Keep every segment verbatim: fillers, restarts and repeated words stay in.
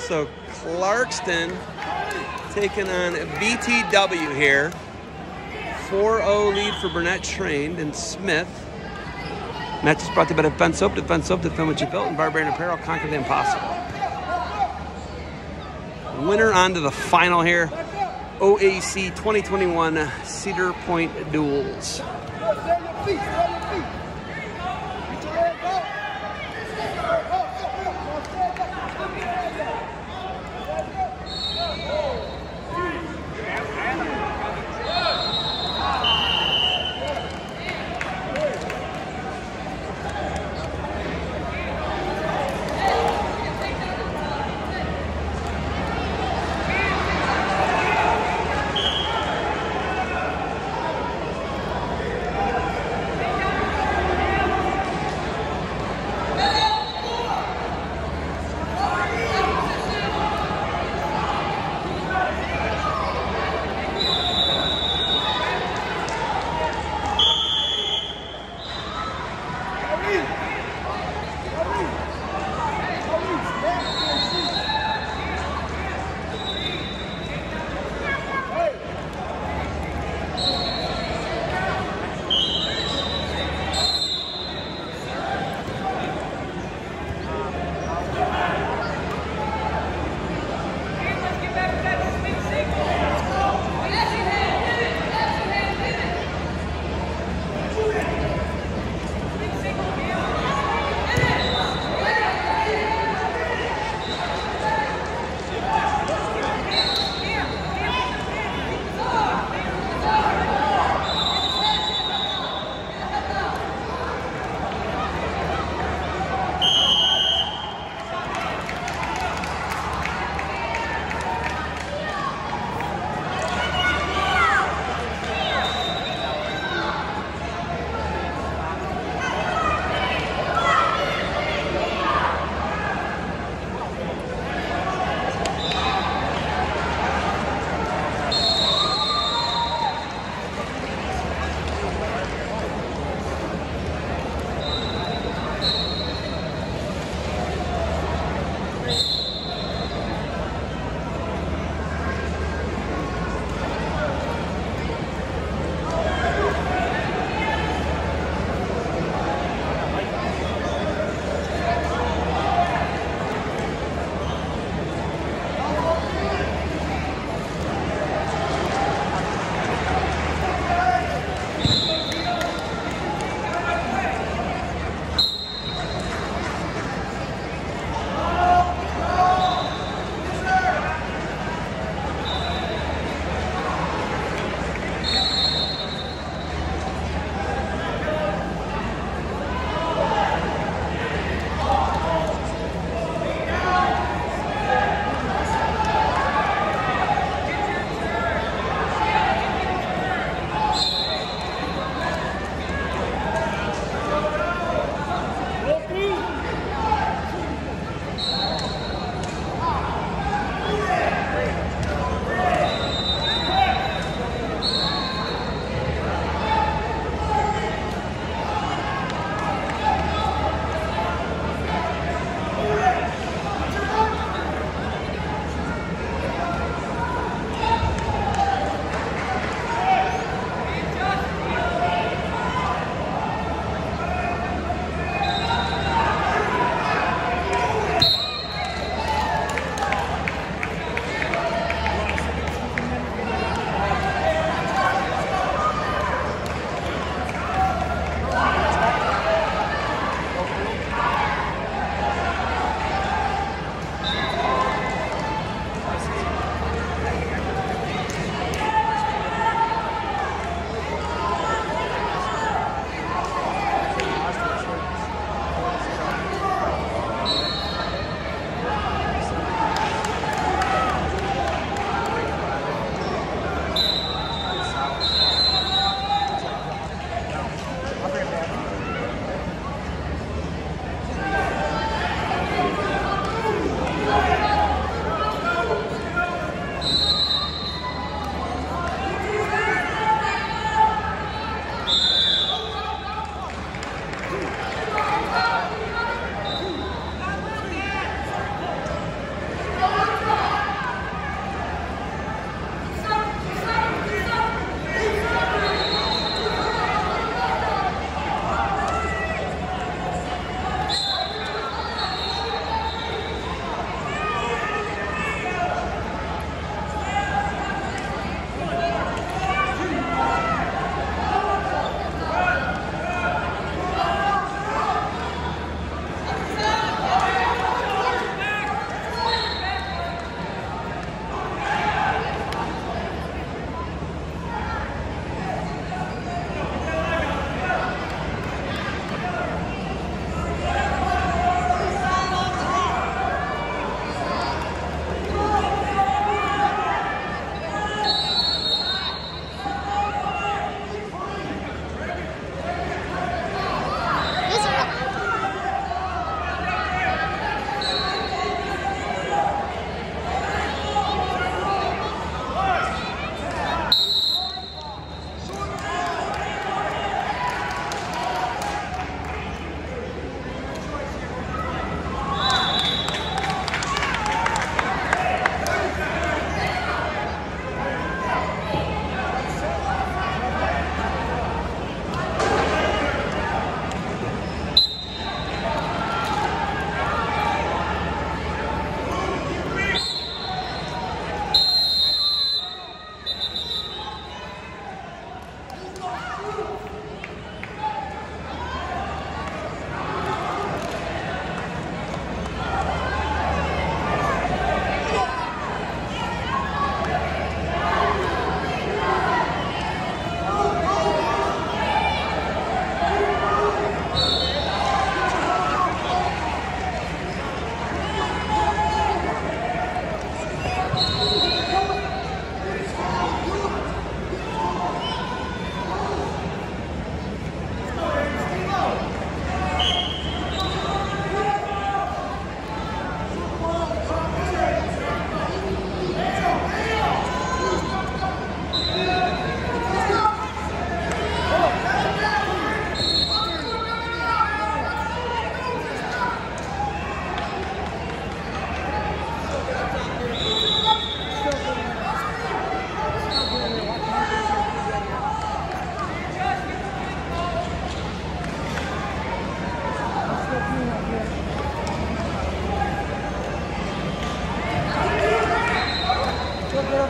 So Clarkston taking on V T W here. four oh lead for Burnett Trained and Smith. Match is brought to you by Defense Soap. Defense Soap, defend what you built, and Barbarian Apparel, conquer the impossible. Winner on to the final here. O A C twenty twenty-one Cedar Point Duels.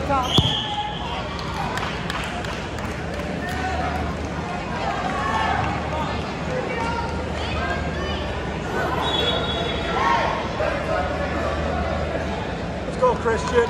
Let's go, Christian.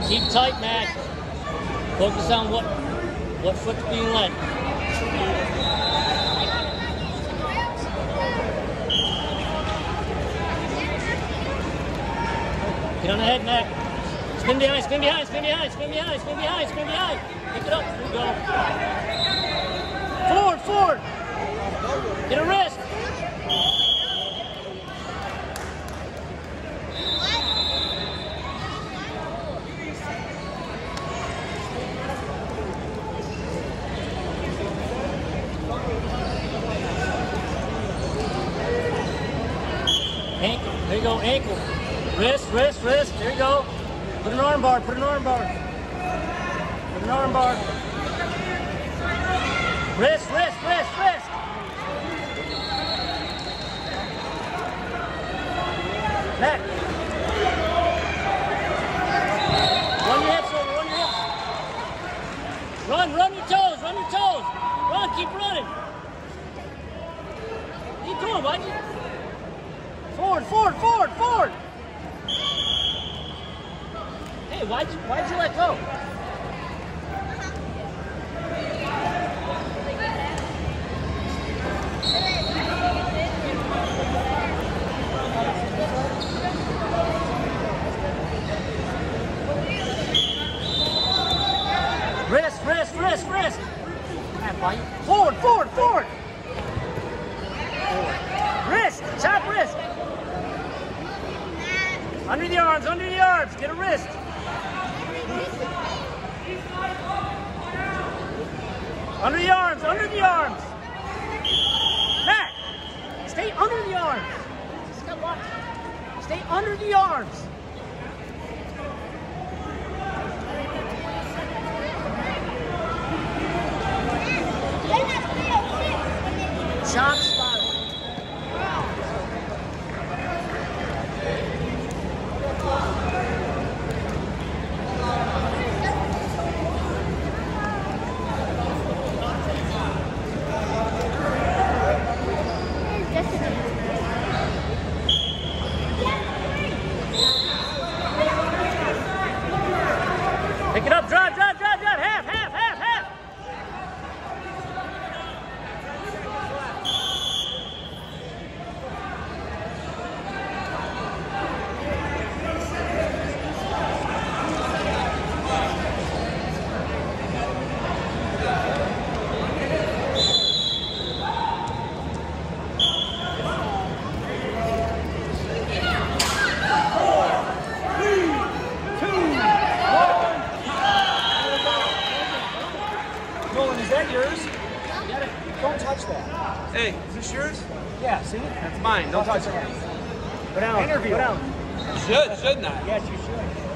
Keep tight, Matt. Focus on what what foot's being led. Get on the head, Matt. Spin behind, spin behind, spin behind, spin behind, spin behind, spin behind. Pick it up. There you go. Forward, forward. Get a wrist. Ankle. There you go. Ankle. Wrist, wrist, wrist. There you go. Put an arm bar. Put an arm bar. Put an arm bar. Wrist, wrist, wrist, wrist. Neck. Run your hips over. Run your hips. Run, run your toes. Run your toes. Run. Keep running. Keep going, buddy. Forward, forward, forward, forward. Hey, why'd you, why'd you let go? Wrist, wrist, wrist, wrist. Forward, forward, forward. Wrist, chop wrist. Under the arms, under the arms. Get a wrist. Under the arms, under the arms. Matt, stay under the arms. Stay under the arms. Chop spot. Pick it up, drive, drive, drive, drive, half, half, half, half. Is that yours? You gotta, don't touch that. Hey, is this yours? Yeah, see? That's mine. Don't touch it. Go down. Interview. Go down. Should, shouldn't I? Yes, you should.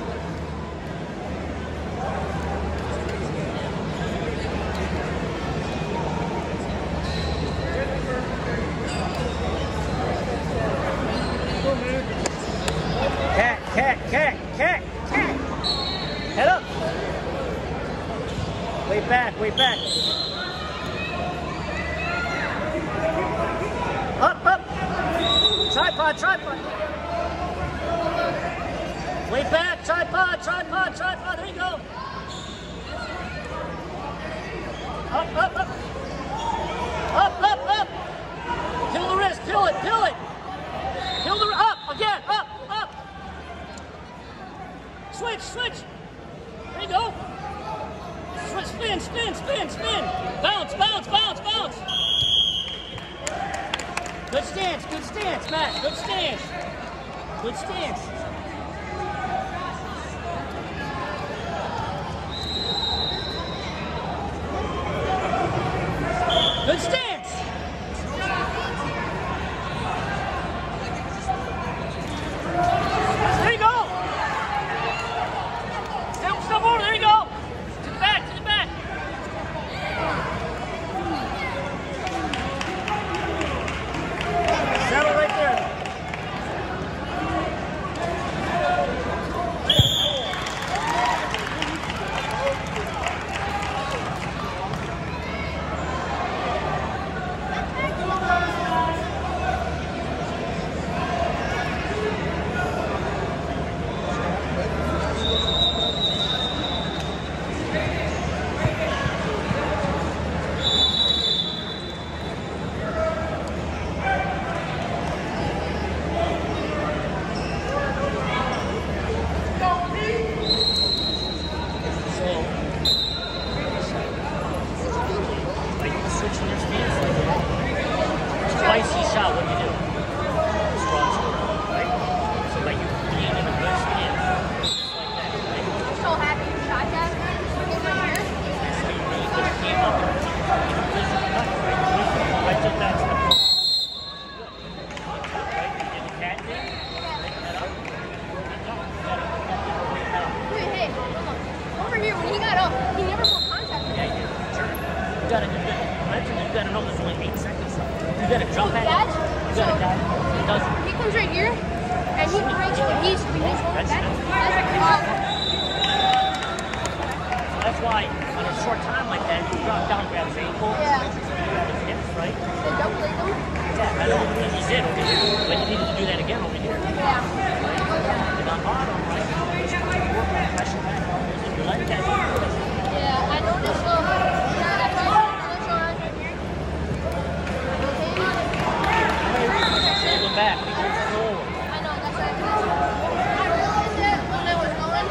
Cat, cat, cat, cat, cat. Head up. Way back, way back. Up, up. Tripod, tripod. Way back, tripod, tripod, tripod. There you go. Up, up, up. Up, up, up. Kill the wrist, kill it, kill it. Kill the, up, again, up, up. Switch, switch. There you go. Spin, spin, spin, spin. Bounce, bounce, bounce, bounce. Good stance, good stance, Matt. Good stance. Good stance. Good stance. There you go. Step, step over, there you go. To the back, to the back. Settle right there. gotta jump at Dad, it. You so gotta dive. It doesn't. he comes right here, and he breaks when he's when he's holding That's back. it. That's So that's why on a short time like that, you drop down, grab his ankle, Yeah. grab his hips, right? the double leg them. Yeah, I know what he did over here, but you needed to do that again over here. Yeah. And on bottom, right? Just work on pressure back up. If you let that, Yeah, I noticed. Um, yeah, I tried to show right here. pull them back, be forward. I know, that's what I did. I realized it when I was going.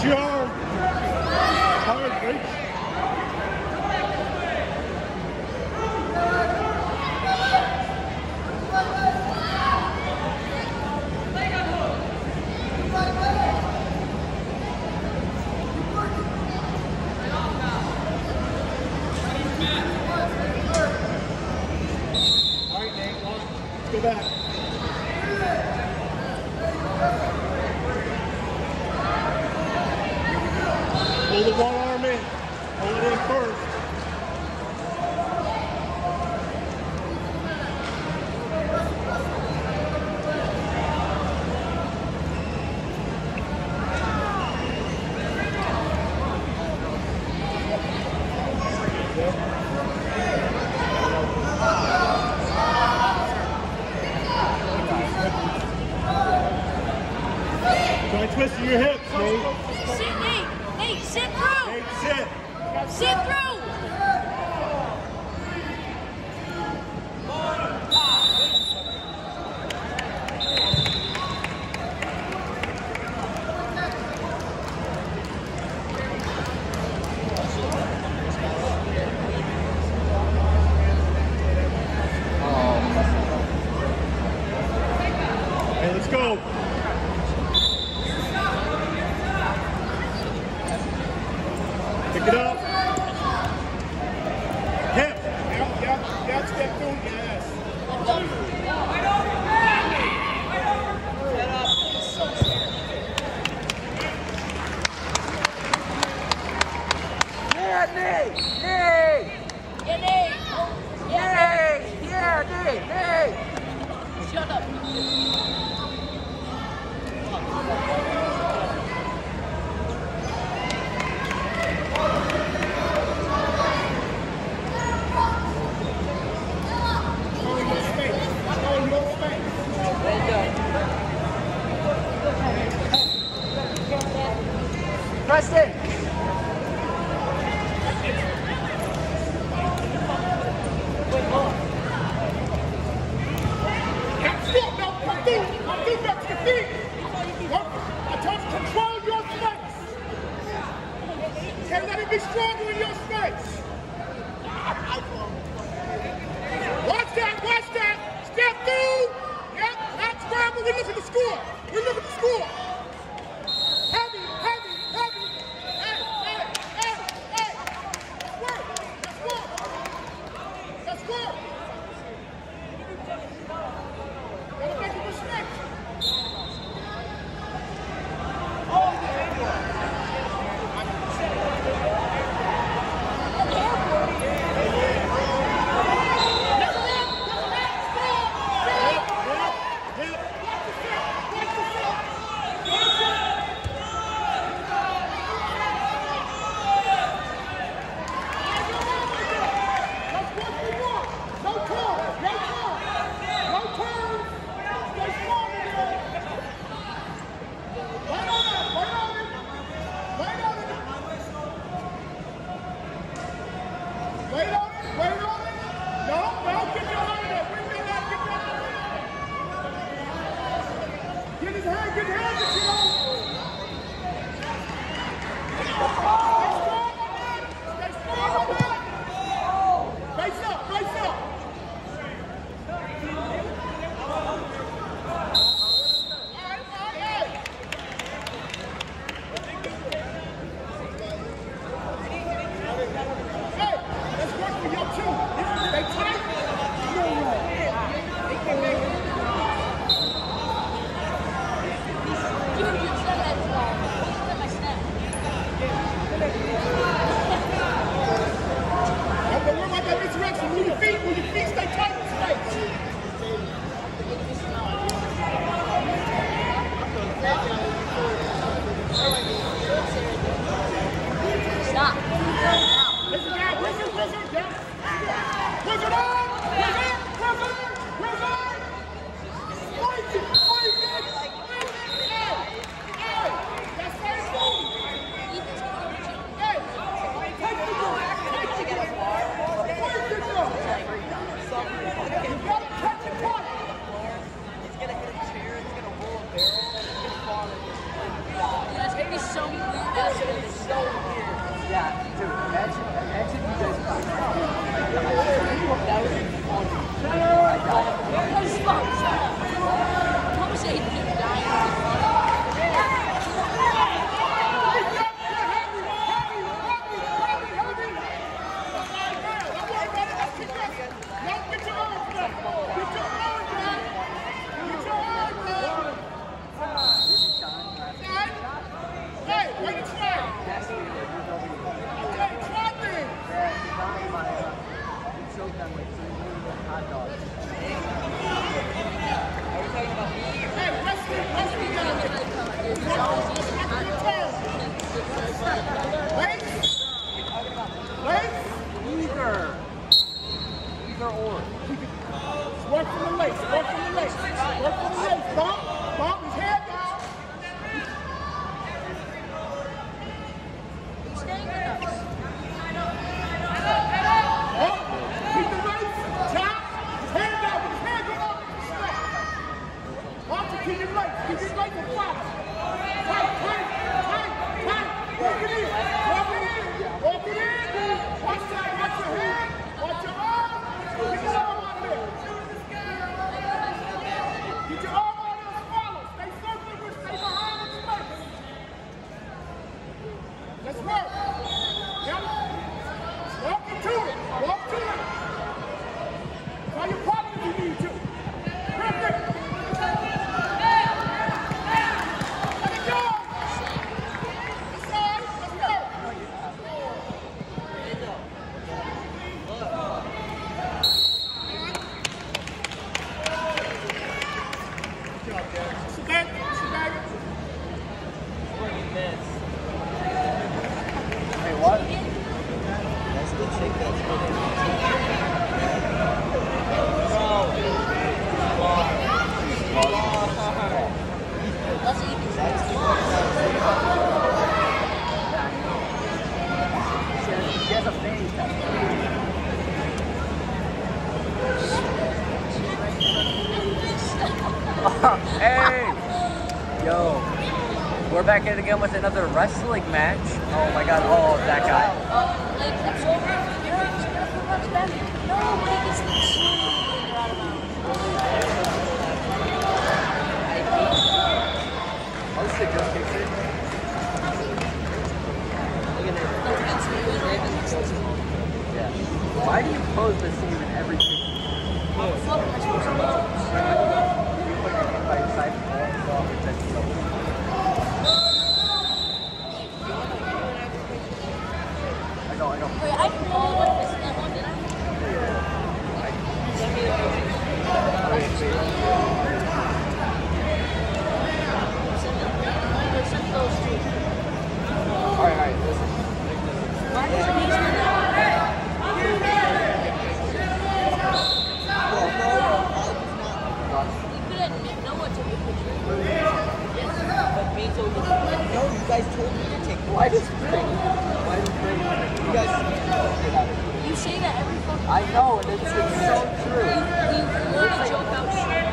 Reach your arm. Hard, reach. All right, Nate, one. Let's go back. Pull the one arm in. Hold it in first. Try twisting your hips, Nate. Sit, Nate. Nate, sit through. Nate, sit. Sit through. Hey, let's go. Pick it up. Hip. Yep, yep, yep, step through. Yes. Yeah, Nate! Nate! Yeah, Nate. Nate! Yeah, Nate! Nate! Shut up. Preston! Stop, now, come through. Come through back to the feet. I told you, control your space. Can't let it be stronger in your space. Watch that, watch that. Step through. Yep, not scramble. We look at the score. We look at the score. Heavy, heavy, heavy. Hey, hey, hey, hey. Let's work. Let's work. Let's work. Gotta make it respect. Wait on it, wait on it. No, no, get your hand up. Bring that out, get that out. Get his hand, get his hand, get your hand. Stay strong on that. Stay strong on that. Face up, face up. All right, all right. Hey, let's work for your two. Stay tight. No way. Give me your shut that. Look at my snap. keep your legs, keep your legs on fire. Tight, tight, tight, tight. Walk it in, walk it in, walk it in. Watch that, watch your hand, watch your arm. Get your arm out of there. Get your arm out of there, swallow. Stay circling with, stay behind the space. Let's work. Yep. Walk into it, walk to it. Try your partner if you need to. Grip it. Hey! Yo, we're back in again with another wrestling match. Oh my god, oh, that guy. Uh, like, it's over. You're back. No, like, it's the swing. You're out of bounds. I'll just take this picture. Yeah. Why do you pose the same in every picture? Fuck, am I supposed to know? By your side of the wall, so I'll protect yourself. I know, I know. Wait, I didn't know what this that one, did I? Send those two. Alright, alright, listen. Why does it need to be that? You could admit no one took a picture. But me told you. No, you guys told me to take Why does Craig? Why does Craig? You guys You say that every fucking I know, and it's, it's so true. You, you literally joke out so much.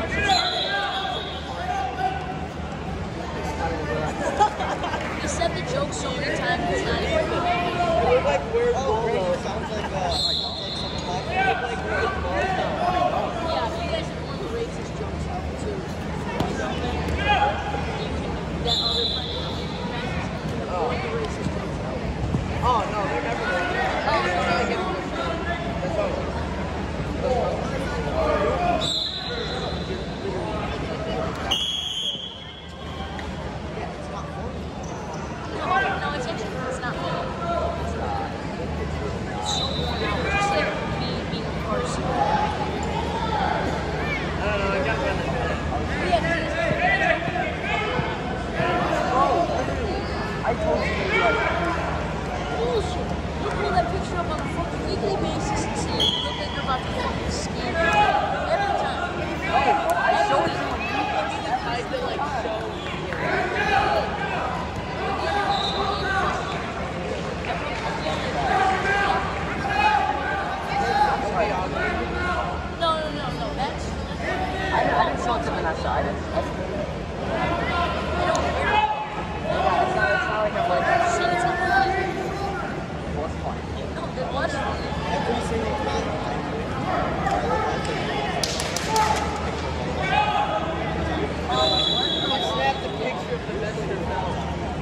You said the joke so many times, it's not even funny. look like weird Bolo. Sounds like uh, sounds like something like you look like weird Bolo. Yeah, but you guys are one of the racist jokes too. You know, you can, that other friend, you one of the racist jokes out. Oh no, they're never like that. Oh, no, no, no. That's all. No, it's actually, it's not funny. It's so worn out. It's just like me being a person. I don't know, I got one. Yeah, I told you to like. bullshit. You pull that picture up on a fucking weekly basis and say you look like you're about to fucking scam me. Every time. I showed you. I feel like so. No, no, no, no. That's. I, I didn't show it to Vanessa. I didn't. That's good. I don't care. Yeah, it's not, it's not like I'm like. Say it's not funny. Well, it's funny. No, it was funny. Every single time. I snapped a picture of the Mister Bell.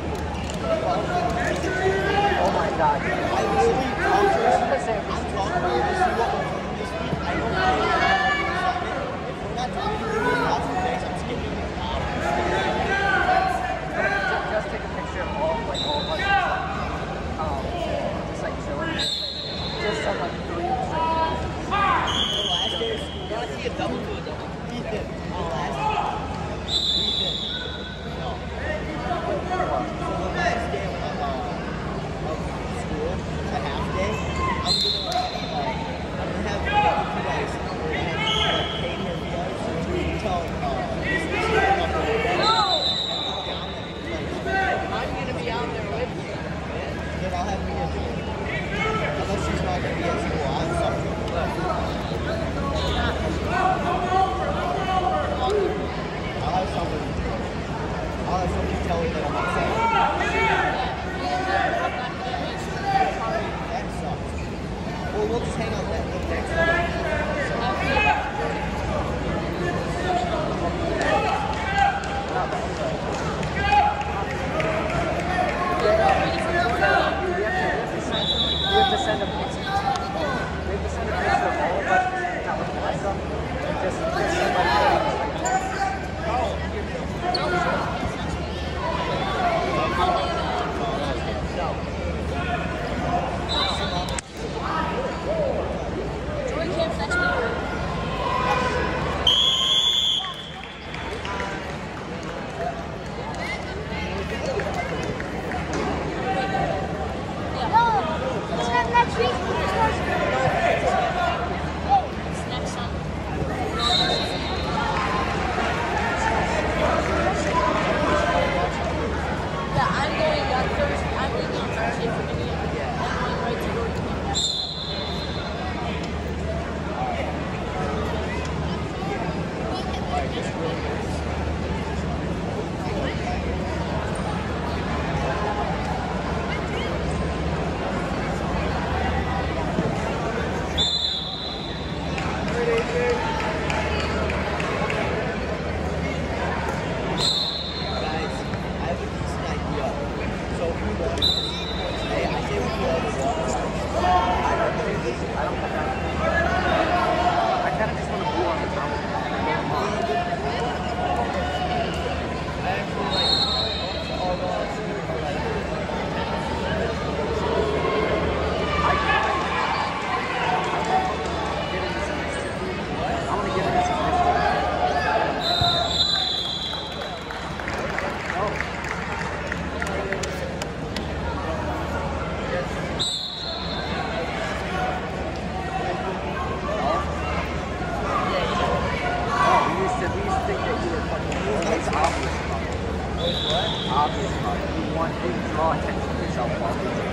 Oh my god. I literally I'm talking to you to see what we're doing this week. I don't know. If we're not doing anything else today, I'm skipping the top. Just, just take a picture of all, like, all of us. Um, just like chilling. Just some like three seconds. The last day of school. You want to see a double to a double? Ethan. The last day. Ethan. No. So the last day of, uh, of school, a half day, I'm gonna like, I'm gonna have you guys and like pay her meals to tell uh this this is a couple of days. I'm gonna be out there with you. Then I'll have Mia do it. Unless she's not gonna be at school, I'll have something. I'll have something. obvious part. You want you draw attention to yourself. You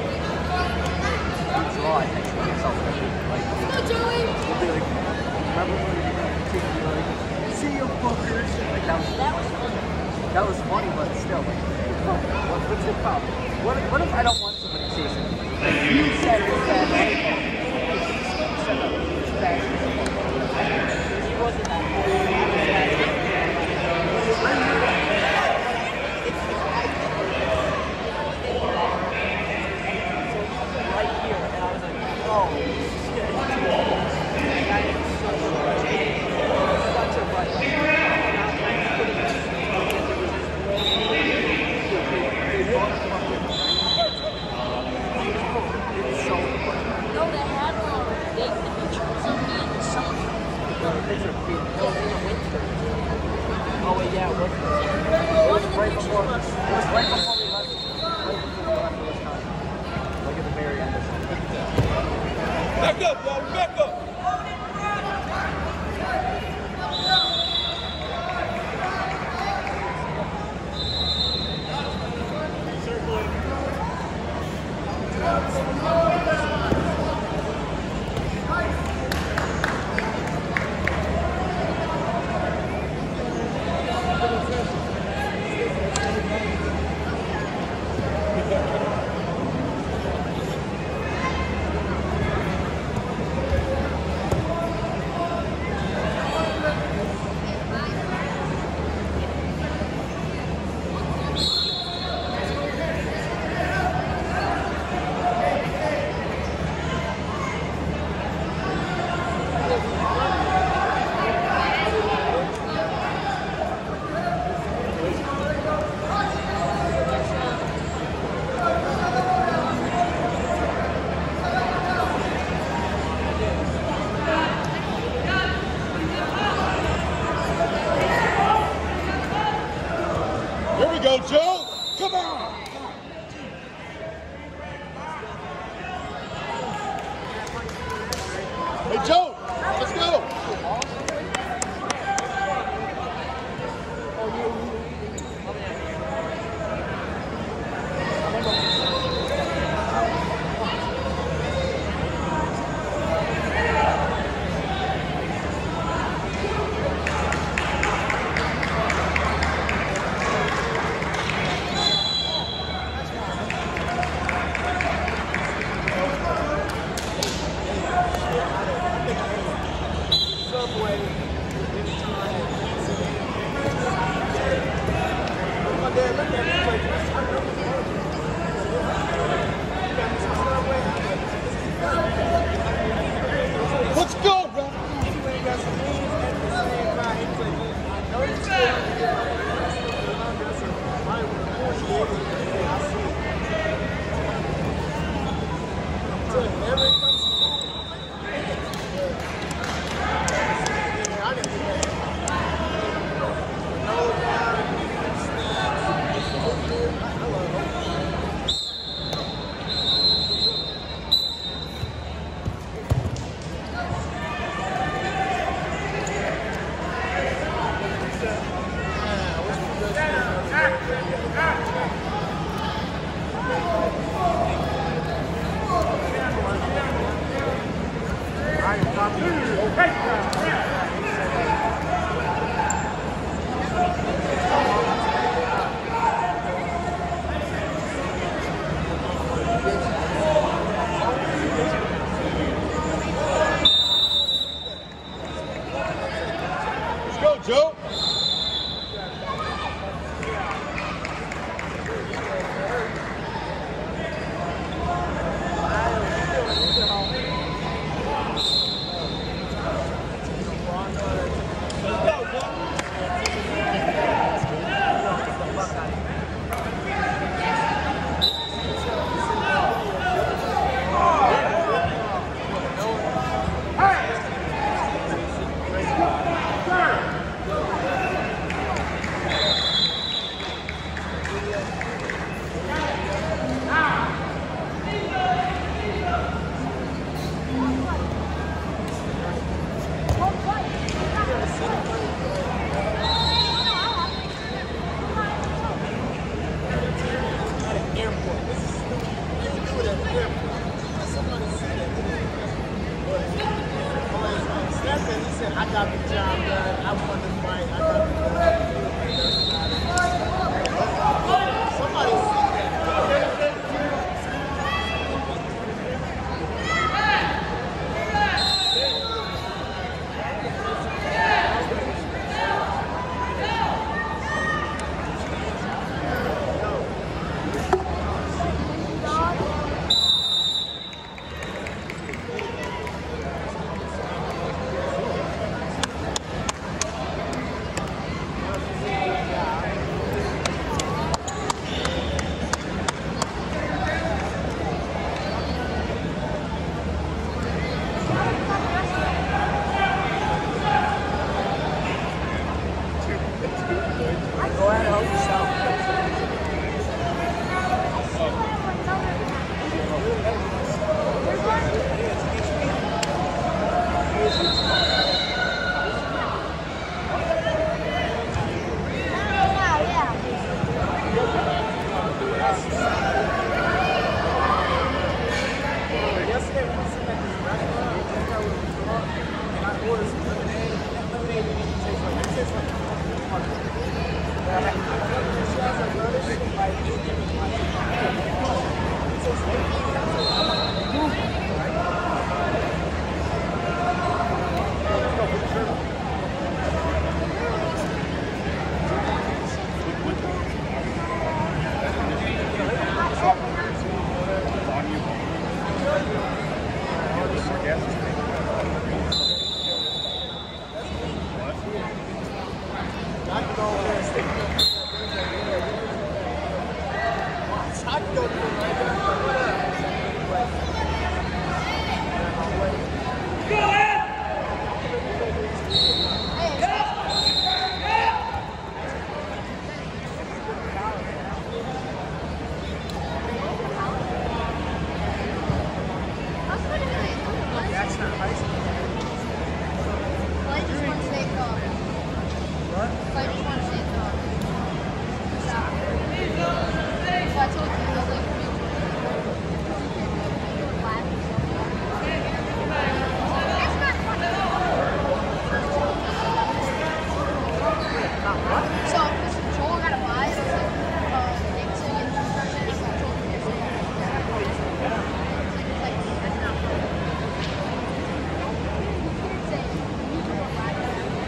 draw attention to yourself. Like, Go, Joey! you'll be like, remember when you were like, see you fuckers? Like, that was, That was fun. that was funny, but still, like, what, what's the problem? What, what if I don't want somebody chasing me? Like, you said it was bad, right? You said that it was bad. He wasn't that Right here, and I was like, oh, shit. I am so such a rush. It's so funny. No, they had um, they, the pictures of me in the summer. The picture of me. Yeah, in the winter. Oh, wait, yeah, it was. It One was of the right pictures before, it was, was right before we left. Right before we left this time. Like at the very end of it. Back up, y'all. Back up. I just want to say it. So I told you, I was like, it's not funny. So, Joel got a buy, it was like, uh, Nixon and Jefferson, so I told him to say it. It's like, that's not funny. You can't say it. You do a buy.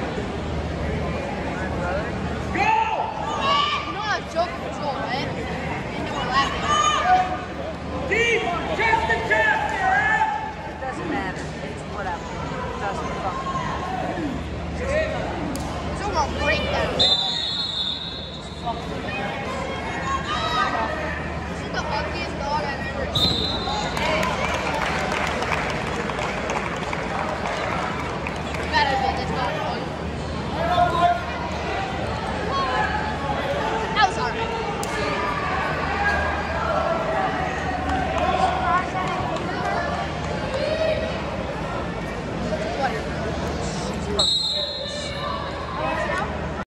You know I was joking with Joel, right? And they were laughing. Deep, chest to chest, Aaron! It doesn't matter. It's whatever. It doesn't fucking matter. It's almost break that. Just fucking